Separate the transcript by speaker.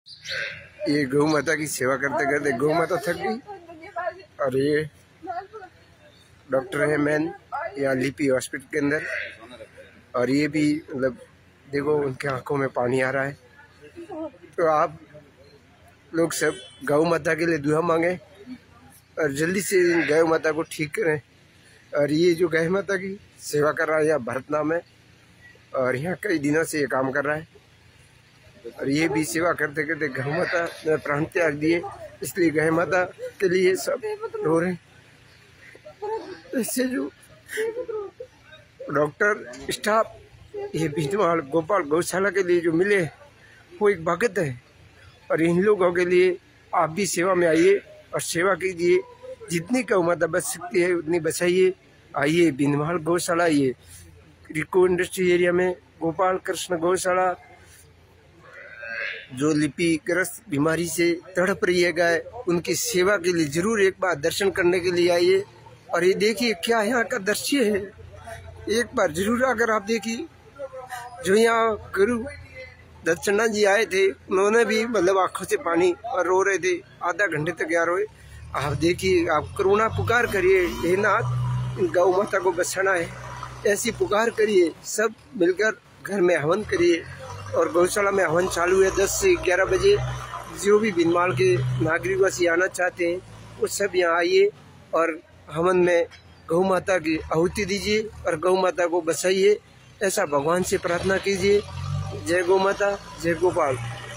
Speaker 1: ये गौ माता की सेवा करते करते गौ माता थक गई और ये डॉक्टर है मैन यहाँ लिपि हॉस्पिटल के अंदर। और ये भी मतलब देखो उनके आंखों में पानी आ रहा है। तो आप लोग सब गौ माता के लिए दुआ मांगे और जल्दी से गौ माता को ठीक करें। और ये जो गौ माता की सेवा कर रहा है यहाँ भरत नाम है और यहाँ कई दिनों से ये काम कर रहा है। और ये भी सेवा करते करते गौ माता ने प्राण त्याग दिए, इसलिए गौ माता के लिए सब रो रहे हैं। इससे जो डॉक्टर स्टाफ ये भीतमाल गोपाल गौशाला के लिए जो मिले वो एक भगत है। और इन लोगों के लिए आप भी सेवा में आइए और सेवा कीजिए। जितनी गौ माता बच सकती है उतनी बचाइए। आइए भीतमाल गौशाला, ये रिको इंडस्ट्री एरिया में गोपाल कृष्ण गौशाला जो लिपिग्रस्त बीमारी से तड़प रही है गाय, उनकी सेवा के लिए जरूर एक बार दर्शन करने के लिए आइए। और ये देखिए क्या यहाँ का दृश्य है, एक बार जरूर अगर आप देखिए। जो यहाँ गुरु दत्सना जी आए थे उन्होंने भी मतलब आंखों से पानी और रो रहे थे, आधा घंटे तक यार रोए। आप देखिए, आप करुणा पुकार करिए, हे नाथ गौ माता को बचाना है, ऐसी पुकार करिए। सब मिलकर घर में हवन करिए। और गौशाला में हवन चालू है 10 से 11 बजे। जो भी भीनमाल के नागरिक वासी आना चाहते हैं वो सब यहाँ आइए और हवन में गौ माता की आहुति दीजिए और गौ माता को बचाइए। ऐसा भगवान से प्रार्थना कीजिए। जय गौ माता, जय गोपाल।